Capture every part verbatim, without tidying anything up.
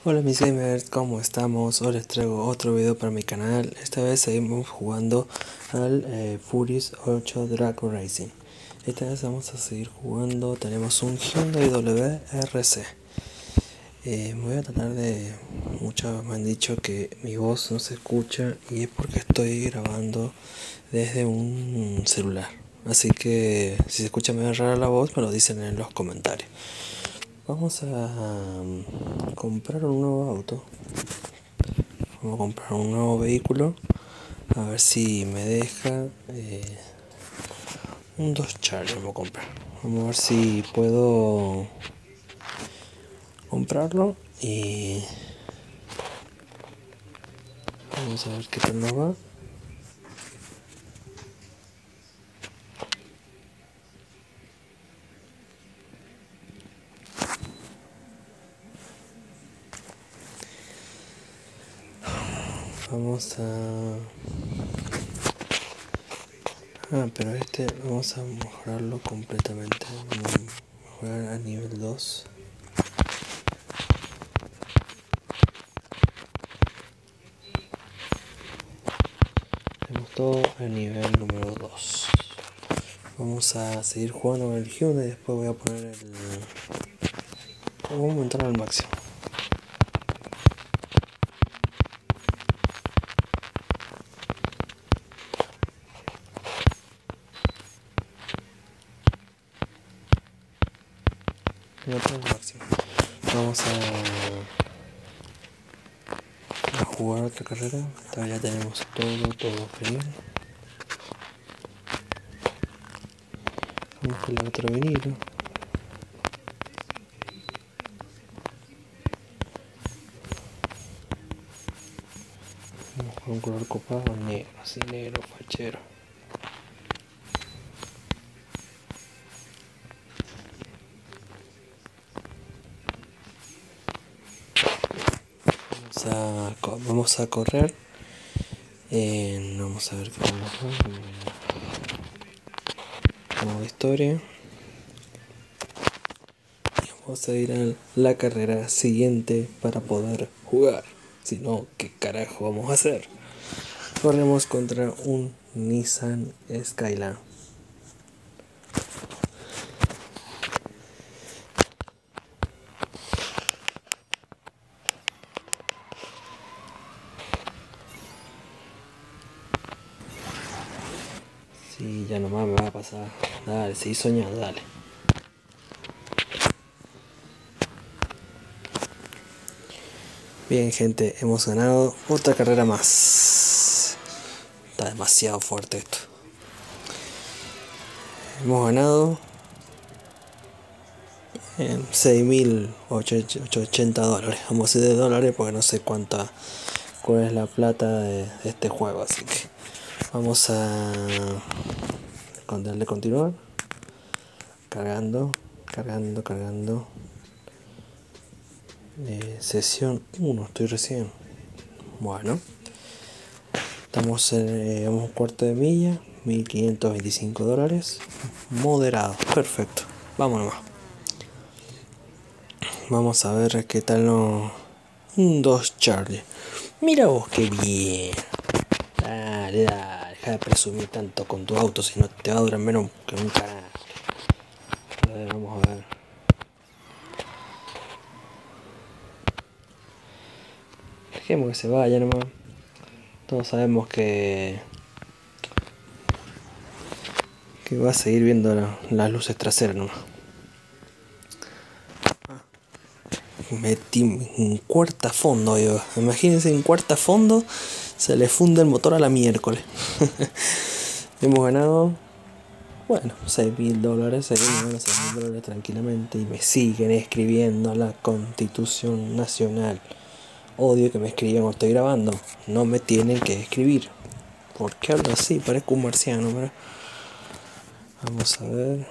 Hola mis gamers, ¿cómo estamos? Hoy les traigo otro video para mi canal. Esta vez seguimos jugando al eh, Furious ocho Drag Racing. Esta vez vamos a seguir jugando. Tenemos un Hyundai W R C. eh, Me voy a tratar de... Muchos me han dicho que mi voz no se escucha y es porque estoy grabando desde un celular. Así que si se escucha medio rara la voz me lo dicen en los comentarios. Vamos a um, comprar un nuevo auto. Vamos a comprar un nuevo vehículo. A ver si me deja. Eh, un Dodge Charger vamos a comprar. Vamos a ver si puedo comprarlo. Y vamos a ver qué tal nos va. Vamos a... Ah, pero este vamos a mejorarlo completamente. Vamos a mejorar a nivel dos. Tenemos todo a nivel número dos. Vamos a seguir jugando con el Hyundai y después voy a poner el... Vamos a aumentar al máximo. Al máximo. Vamos a, a jugar otra carrera. Todavía tenemos todo, todo bien. Vamos con el otro vinilo. Vamos con un color copado negro, así negro, fachero. Vamos a, vamos a correr. Eh, vamos a ver qué vamos a hacer. Modo historia. Y vamos a ir a la carrera siguiente para poder jugar. Si no, ¿qué carajo vamos a hacer? Corremos contra un Nissan Skyline. Sí, ya nomás me va a pasar. Dale, seguí soñando, dale. Bien, gente, hemos ganado otra carrera más. Está demasiado fuerte esto. Hemos ganado en seis mil ochenta dólares. Vamos a decir de dólares porque no sé cuánta cuál es la plata de, de este juego, así que vamos a darle continuar. Cargando, cargando, cargando. Eh, sesión uno, estoy recién. Bueno, estamos en eh, un cuarto de milla, mil quinientos veinticinco dólares. Moderado, perfecto. Vámonos. Vamos a ver qué tal no. Un Dodge Charger. Mira vos qué bien. Dale, dale, deja de presumir tanto con tu auto, si no te va a durar menos que un carajo. A ver, vamos a ver. Dejemos que se vaya nomás. Todos sabemos que que va a seguir viendo la, las luces traseras nomás. Metí en cuarta fondo, yo. Imagínense, en cuarta fondo se le funde el motor a la miércoles. Hemos ganado, bueno, seis mil dólares, seis mil dólares tranquilamente. Y me siguen escribiendo la Constitución Nacional. Odio que me escriban cuando estoy grabando. No me tienen que escribir. ¿Por qué hablo así? Parezco un marciano, ¿verdad? Vamos a ver.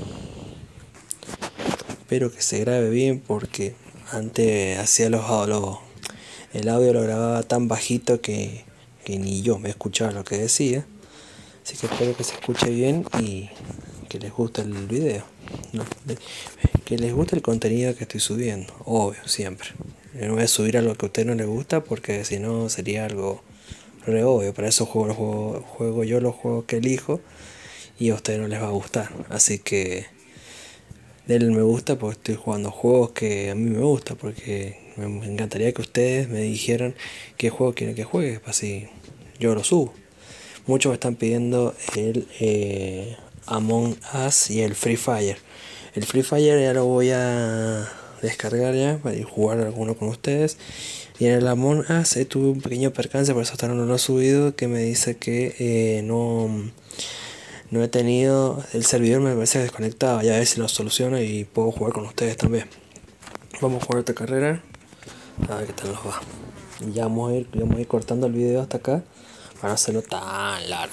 Espero que se grabe bien porque antes hacía los audios. El audio lo grababa tan bajito que, que ni yo me escuchaba lo que decía. Así que espero que se escuche bien y que les guste el video. No, que les guste el contenido que estoy subiendo. Obvio, siempre. Eh, No voy a subir a lo que a usted no le gusta porque si no sería algo re obvio. Para eso juego, los juego, juego yo los juegos que elijo y a ustedes no les va a gustar. Así que denle me gusta porque estoy jugando juegos que a mí me gustan. Porque me me encantaría que ustedes me dijeran qué juego quieren que juegue. Así yo lo subo. Muchos me están pidiendo el eh, Among Us y el Free Fire. El Free Fire ya lo voy a descargar ya para ir jugar alguno con ustedes. Y en el Among Us eh, tuve un pequeño percance, por eso hasta ahora no lo he subido, que me dice que eh, no, no he tenido, el servidor me parece desconectado. Ya a ver si lo soluciono y puedo jugar con ustedes también. Vamos a jugar esta carrera, a ver qué tal nos va. Y ya vamos a ir, vamos a ir cortando el video hasta acá para no hacerlo tan largo.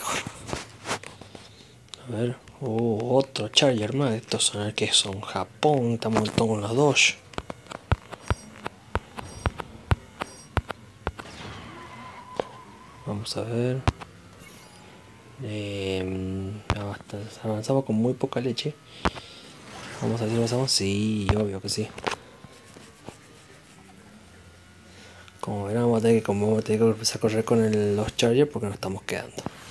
A ver, oh, otro Charger más. Estos son que son Japón, estamos todos con los dos. Vamos a ver. Eh, avanzamos con muy poca leche. Vamos a ver si avanzamos. Sí, obvio que sí. Como verán, vamos a tener que, como vamos a tener que empezar a correr con el, los Chargers porque nos estamos quedando.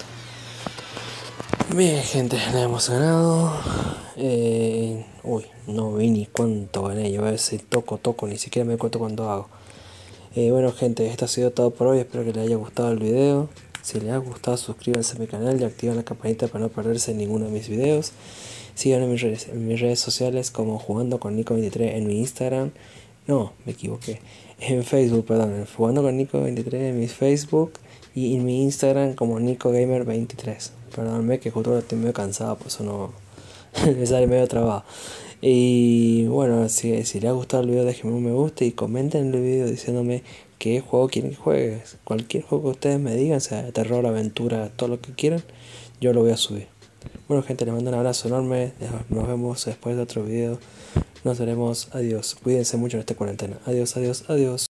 Bien, gente, le hemos ganado. Eh, uy, no vi ni cuánto gané. Yo a ver si toco, toco, ni siquiera me cuento cuánto hago. Eh, bueno, gente, esto ha sido todo por hoy. Espero que les haya gustado el video. Si les ha gustado, suscríbanse a mi canal y activen la campanita para no perderse ninguno de mis videos. Síganme en mis redes, en mis redes sociales como Jugando con Nico veintitrés en mi Instagram. No, me equivoqué. En Facebook, perdón. Jugando con Nico veintitrés en mi Facebook. Y en mi Instagram como NicoGamer veintitrés. Perdónme que justo ahora estoy medio cansado, por eso no me sale medio trabado. Y bueno, si, si les ha gustado el video, déjenme un me gusta y comenten en el video diciéndome qué juego quieren que juegue. Cualquier juego que ustedes me digan, sea terror, aventura, todo lo que quieran, yo lo voy a subir. Bueno, gente, les mando un abrazo enorme. Nos vemos después de otro video. Nos veremos. Adiós. Cuídense mucho en esta cuarentena. Adiós, adiós, adiós.